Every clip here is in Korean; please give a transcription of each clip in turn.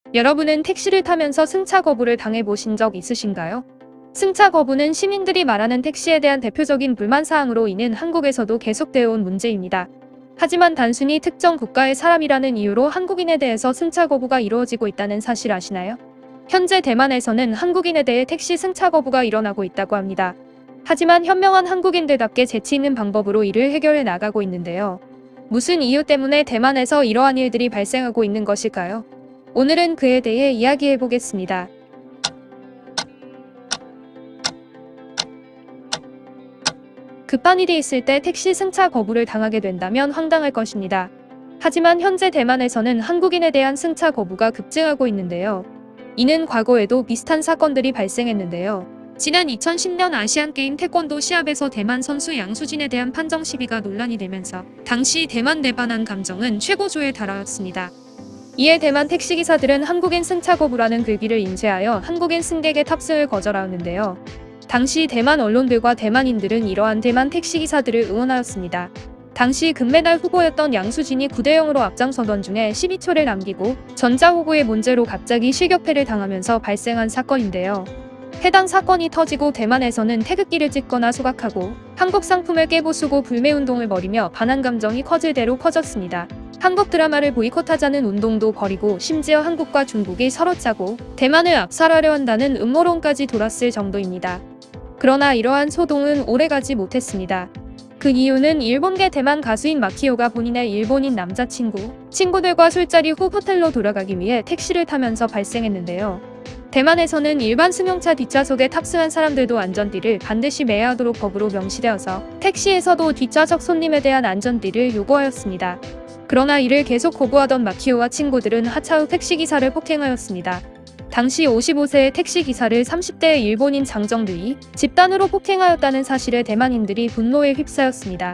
여러분은 택시를 타면서 승차 거부를 당해보신 적 있으신가요? 승차 거부는 시민들이 말하는 택시에 대한 대표적인 불만사항으로 있는 한국에서도 계속되어 온 문제입니다. 하지만 단순히 특정 국가의 사람이라는 이유로 한국인에 대해서 승차 거부가 이루어지고 있다는 사실 아시나요? 현재 대만에서는 한국인에 대해 택시 승차 거부가 일어나고 있다고 합니다. 하지만 현명한 한국인들답게 재치 있는 방법으로 이를 해결해 나가고 있는데요. 무슨 이유 때문에 대만에서 이러한 일들이 발생하고 있는 것일까요? 오늘은 그에 대해 이야기해 보겠습니다. 급한 일이 있을 때 택시 승차 거부를 당하게 된다면 황당할 것입니다. 하지만 현재 대만에서는 한국인에 대한 승차 거부가 급증하고 있는데요. 이는 과거에도 비슷한 사건들이 발생했는데요. 지난 2010년 아시안게임 태권도 시합에서 대만 선수 양수진에 대한 판정 시비가 논란이 되면서 당시 대만 내 반한 감정은 최고조에 달하였습니다. 이에 대만 택시기사들은 한국인 승차 거부라는 글귀를 인쇄하여 한국인 승객의 탑승을 거절하였는데요. 당시 대만 언론들과 대만인들은 이러한 대만 택시기사들을 응원하였습니다. 당시 금메달 후보였던 양수진이 9대0으로 앞장서던 중에 12초를 남기고 전자호구의 문제로 갑자기 실격패를 당하면서 발생한 사건인데요. 해당 사건이 터지고 대만에서는 태극기를 찍거나 소각하고 한국 상품을 깨부수고 불매운동을 벌이며 반한 감정이 커질 대로 커졌습니다. 한국 드라마를 보이콧하자는 운동도 벌이고 심지어 한국과 중국이 서로 짜고 대만을 압살하려 한다는 음모론까지 돌았을 정도입니다. 그러나 이러한 소동은 오래가지 못했습니다. 그 이유는 일본계 대만 가수인 마키오가 본인의 일본인 친구들과 술자리 후 호텔로 돌아가기 위해 택시를 타면서 발생했는데요. 대만에서는 일반 승용차 뒷좌석에 탑승한 사람들도 안전띠를 반드시 매야 하도록 법으로 명시되어서 택시에서도 뒷좌석 손님에 대한 안전띠를 요구하였습니다. 그러나 이를 계속 거부하던 마키오와 친구들은 하차 후 택시기사를 폭행하였습니다. 당시 55세의 택시기사를 30대의 일본인 장정들이 집단으로 폭행하였다는 사실에 대만인들이 분노에 휩싸였습니다.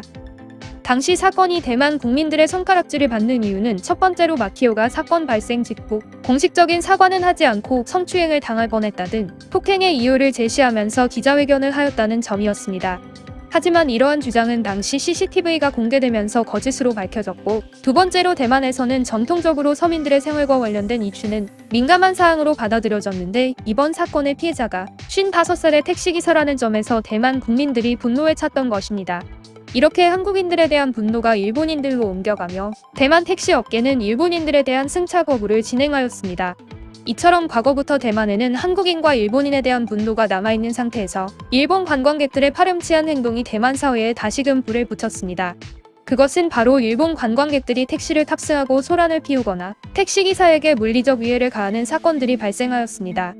당시 사건이 대만 국민들의 손가락질을 받는 이유는 첫 번째로 마키오가 사건 발생 직후 공식적인 사과는 하지 않고 성추행을 당할 뻔했다 등 폭행의 이유를 제시하면서 기자회견을 하였다는 점이었습니다. 하지만 이러한 주장은 당시 CCTV가 공개되면서 거짓으로 밝혀졌고, 두 번째로 대만에서는 전통적으로 서민들의 생활과 관련된 이슈는 민감한 사항으로 받아들여졌는데, 이번 사건의 피해자가 55살의 택시기사라는 점에서 대만 국민들이 분노에 찼던 것입니다. 이렇게 한국인들에 대한 분노가 일본인들로 옮겨가며 대만 택시 업계는 일본인들에 대한 승차 거부를 진행하였습니다. 이처럼 과거부터 대만에는 한국인과 일본인에 대한 분노가 남아있는 상태에서 일본 관광객들의 파렴치한 행동이 대만 사회에 다시금 불을 붙였습니다. 그것은 바로 일본 관광객들이 택시를 탑승하고 소란을 피우거나 택시기사에게 물리적 위해를 가하는 사건들이 발생하였습니다.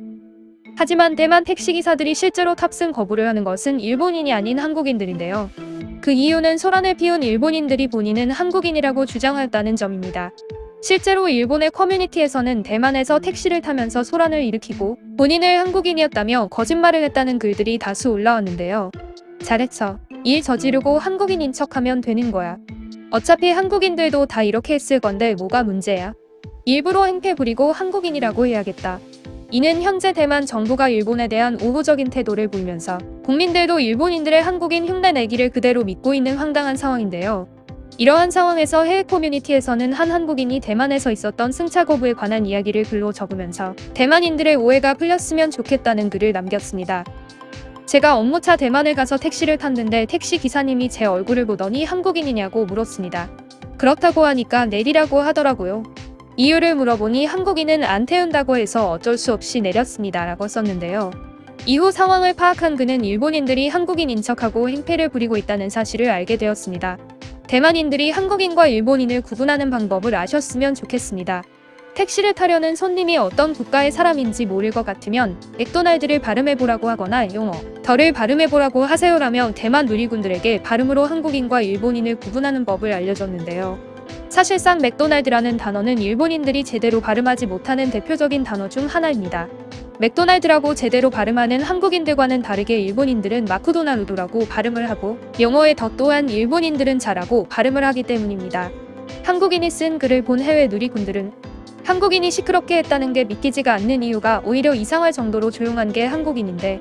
하지만 대만 택시기사들이 실제로 탑승 거부를 하는 것은 일본인이 아닌 한국인들인데요. 그 이유는 소란을 피운 일본인들이 본인은 한국인이라고 주장하였다는 점입니다. 실제로 일본의 커뮤니티에서는 대만에서 택시를 타면서 소란을 일으키고 본인을 한국인이었다며 거짓말을 했다는 글들이 다수 올라왔는데요. 잘했어. 일 저지르고 한국인인 척하면 되는 거야. 어차피 한국인들도 다 이렇게 했을 건데 뭐가 문제야? 일부러 행패 부리고 한국인이라고 해야겠다. 이는 현재 대만 정부가 일본에 대한 우호적인 태도를 보이면서 국민들도 일본인들의 한국인 흉내 내기를 그대로 믿고 있는 황당한 상황인데요. 이러한 상황에서 해외 커뮤니티에서는 한 한국인이 대만에서 있었던 승차 거부에 관한 이야기를 글로 적으면서 대만인들의 오해가 풀렸으면 좋겠다는 글을 남겼습니다. 제가 업무차 대만을 가서 택시를 탔는데 택시 기사님이 제 얼굴을 보더니 한국인이냐고 물었습니다. 그렇다고 하니까 내리라고 하더라고요. 이유를 물어보니 한국인은 안 태운다고 해서 어쩔 수 없이 내렸습니다 라고 썼는데요. 이후 상황을 파악한 그는 일본인들이 한국인인 척하고 행패를 부리고 있다는 사실을 알게 되었습니다. 대만인들이 한국인과 일본인을 구분하는 방법을 아셨으면 좋겠습니다. 택시를 타려는 손님이 어떤 국가의 사람인지 모를 것 같으면 맥도날드를 발음해보라고 하거나 용어 더를 발음해보라고 하세요라며 대만 누리꾼들에게 발음으로 한국인과 일본인을 구분하는 법을 알려줬는데요. 사실상 맥도날드라는 단어는 일본인들이 제대로 발음하지 못하는 대표적인 단어 중 하나입니다. 맥도날드라고 제대로 발음하는 한국인들과는 다르게 일본인들은 마크도나루도라고 발음을 하고 영어의 더 또한 일본인들은 잘하고 발음을 하기 때문입니다. 한국인이 쓴 글을 본 해외 누리꾼들은 한국인이 시끄럽게 했다는 게 믿기지가 않는 이유가 오히려 이상할 정도로 조용한 게 한국인인데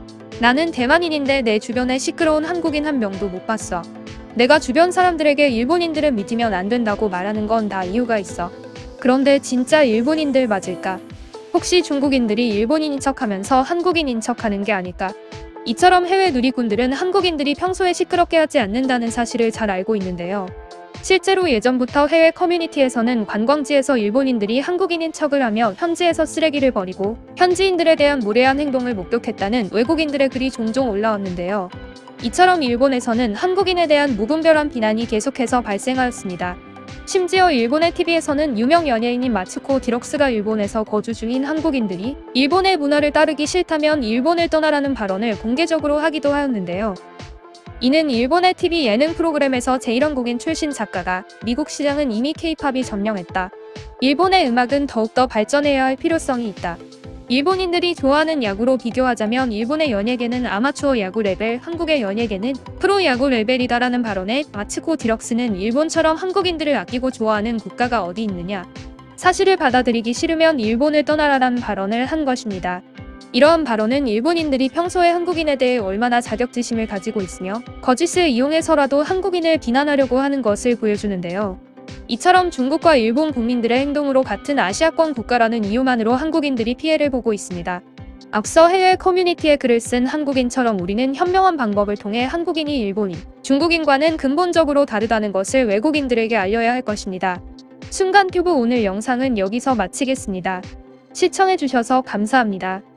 나는 대만인인데 내 주변에 시끄러운 한국인 한 명도 못 봤어. 내가 주변 사람들에게 일본인들은 믿으면 안 된다고 말하는 건 다 이유가 있어. 그런데 진짜 일본인들 맞을까? 혹시 중국인들이 일본인인 척하면서 한국인인 척하는 게 아닐까? 이처럼 해외 누리꾼들은 한국인들이 평소에 시끄럽게 하지 않는다는 사실을 잘 알고 있는데요. 실제로 예전부터 해외 커뮤니티에서는 관광지에서 일본인들이 한국인인 척을 하며 현지에서 쓰레기를 버리고 현지인들에 대한 무례한 행동을 목격했다는 외국인들의 글이 종종 올라왔는데요. 이처럼 일본에서는 한국인에 대한 무분별한 비난이 계속해서 발생하였습니다. 심지어 일본의 TV에서는 유명 연예인인 마츠코 디럭스가 일본에서 거주 중인 한국인들이 일본의 문화를 따르기 싫다면 일본을 떠나라는 발언을 공개적으로 하기도 하였는데요. 이는 일본의 TV 예능 프로그램에서 제1원국인 출신 작가가 미국 시장은 이미 K-팝이 점령했다. 일본의 음악은 더욱더 발전해야 할 필요성이 있다. 일본인들이 좋아하는 야구로 비교하자면 일본의 연예계는 아마추어 야구 레벨, 한국의 연예계는 프로 야구 레벨이다라는 발언에 마츠코 디럭스는 일본처럼 한국인들을 아끼고 좋아하는 국가가 어디 있느냐. 사실을 받아들이기 싫으면 일본을 떠나라라는 발언을 한 것입니다. 이러한 발언은 일본인들이 평소에 한국인에 대해 얼마나 자격지심을 가지고 있으며 거짓을 이용해서라도 한국인을 비난하려고 하는 것을 보여주는데요. 이처럼 중국과 일본 국민들의 행동으로 같은 아시아권 국가라는 이유만으로 한국인들이 피해를 보고 있습니다. 앞서 해외 커뮤니티에 글을 쓴 한국인처럼 우리는 현명한 방법을 통해 한국인이 일본인, 중국인과는 근본적으로 다르다는 것을 외국인들에게 알려야 할 것입니다. 순간튜브 오늘 영상은 여기서 마치겠습니다. 시청해주셔서 감사합니다.